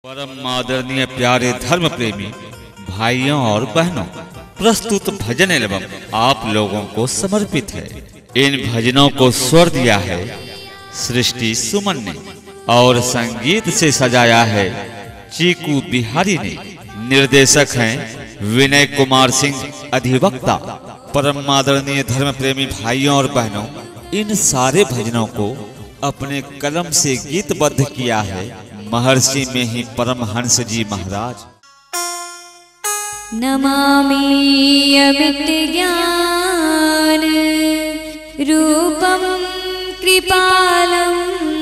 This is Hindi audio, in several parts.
परम आदरणीय प्यारे धर्म प्रेमी भाइयों और बहनों, प्रस्तुत भजन एल्बम आप लोगों को समर्पित है। इन भजनों को स्वर दिया है सृष्टि सुमन ने और संगीत से सजाया है चीकू बिहारी ने। निर्देशक हैं विनय कुमार सिंह अधिवक्ता। परम आदरणीय धर्म प्रेमी भाइयों और बहनों, इन सारे भजनों को अपने कलम से गीतबद्ध किया है महर्षि में ही परमहंस जी महाराज। नमामि अमित ज्ञान रूपम कृपालम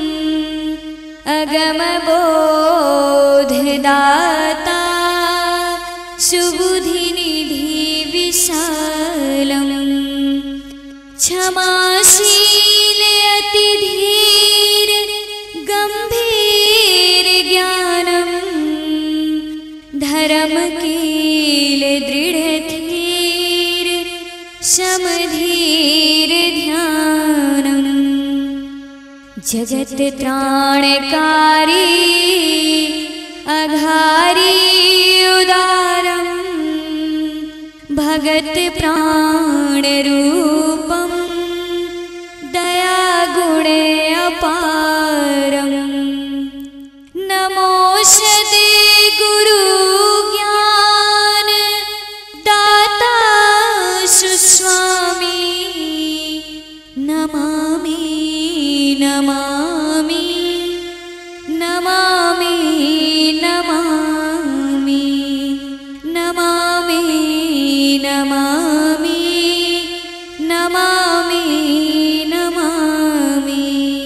अगम बोधदाता सुबुधि निधि विशालम क्षमाशील अति धीर गंभीर ज्ञानम धर्म कील दृढ़ धीर समधीर ध्यानम जगत त्राणकारी अघारी उदारम भगत प्राण रूपम दया गुण अपारम नमोषधे गुरु ज्ञान दाता सुस्वामी नमामि नमामि नमामि नमामि नमामि नमामि नमामि नमामि।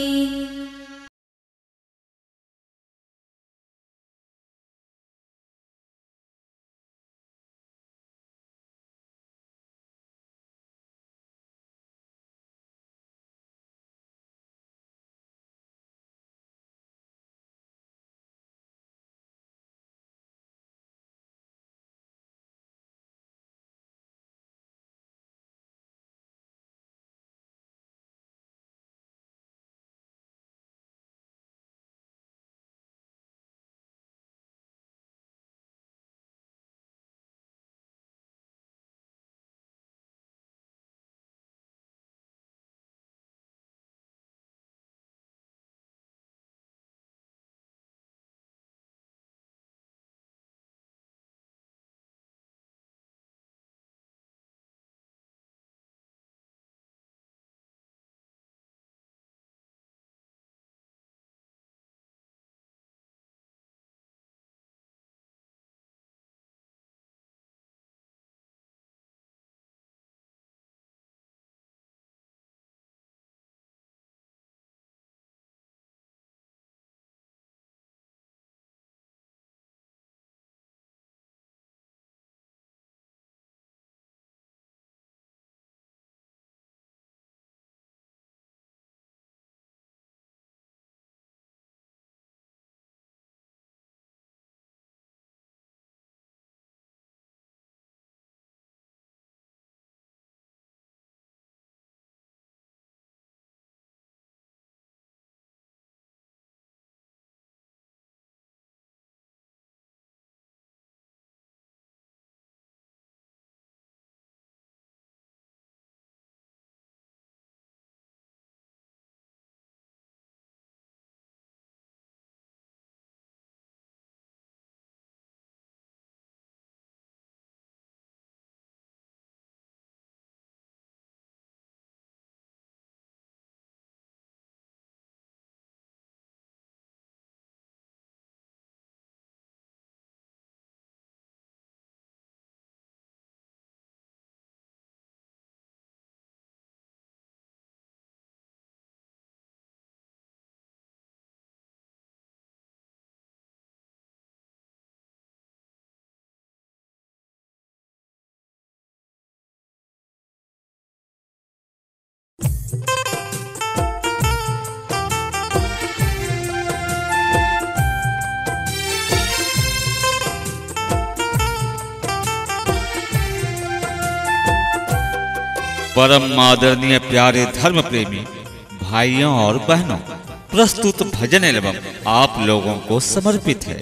परम आदरणीय प्यारे धर्म प्रेमी भाइयों और बहनों, प्रस्तुत भजन एल्बम आप लोगों को समर्पित है।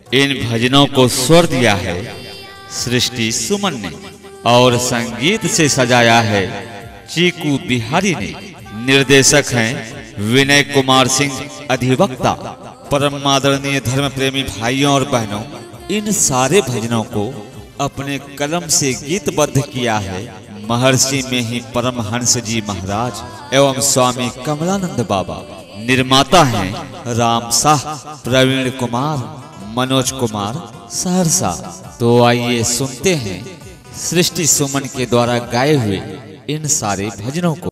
इन भजनों को स्वर दिया है सृष्टि सुमन ने और संगीत से सजाया है चीकू बिहारी ने। निर्देशक हैं विनय कुमार सिंह अधिवक्ता। परम आदरणीय धर्म प्रेमी भाइयों और बहनों, इन सारे भजनों को अपने कलम से गीतबद्ध किया है महर्षि में ही परमहंस जी महाराज एवं स्वामी कमलानंद बाबा। निर्माता हैं राम साह, प्रवीण कुमार, मनोज कुमार सहरसा। तो आइए सुनते हैं सृष्टि सुमन के द्वारा गाए हुए इन सारे भजनों को।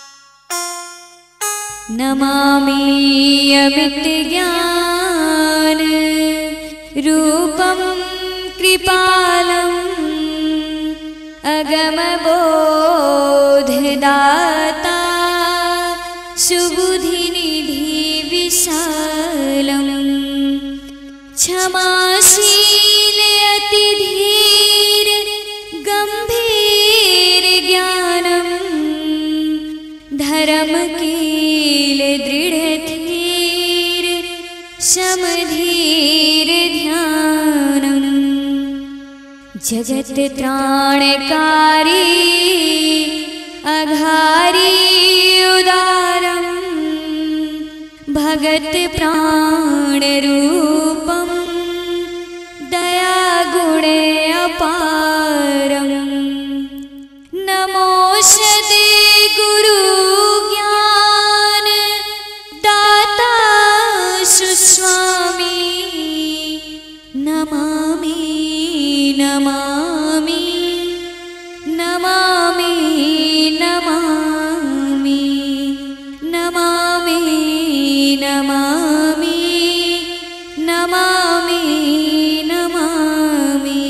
नमामि अमित ज्ञान रूपम कृपालम अगम बोधदाता सुबुधि निधि विशालम क्षमाशील अति धीर गंभीर ज्ञानम धर्म कील दृढ़ धीर समधीर ध्यानम जगत त्राणकारी अघारी उदारम भगत प्राण रूपम दया गुण अपारम नमोषधे गुरु ज्ञान दाता सुस्वामी नमामि नमामि नमामि नमामि नमामि नमामि नमामि नमामि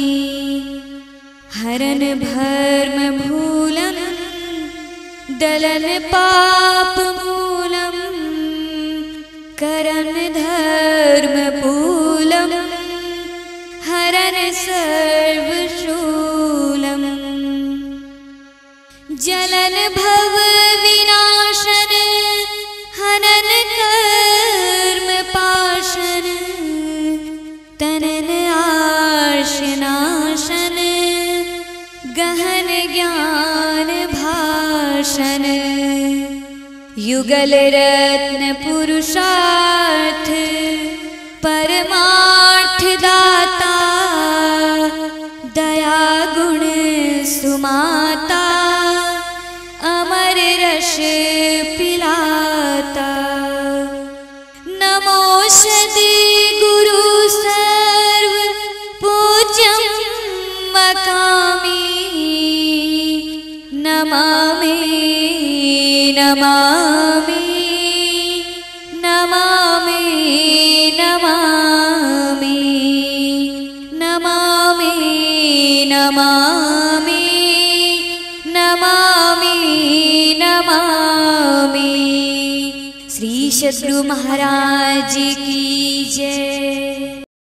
हरन भर्म भूलं दलन पाप मूलम करन धर्म पूलम हरन सर्वशूलम जलन भव विनाशन हनन कर्म पाशन तनन आर्षनाशन गहन ज्ञान भाषण युगल रत्न पुरुषार्थ परमार्थ दाता दया गुण सुमाता अमर रस पिलाता नमोषधे गुरु सर्व पूज्यं मकामि नमामि नमामि नमामि नमामि नमामि नमामि नमामि नमामि। श्री सद्गुरु महाराज की जय।